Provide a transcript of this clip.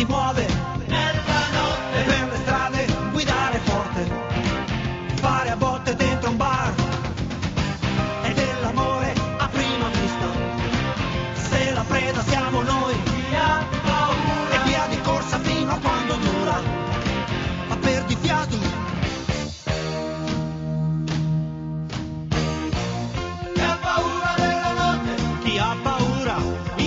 si muove nella notte, per le strade guidare forte, fare a botte dentro un bar, è dell'amore a prima vista, se la preda siamo noi, chi ha paura, e via di corsa fino a quando dura, ma perdi fiato. Chi ha paura della notte, chi ha paura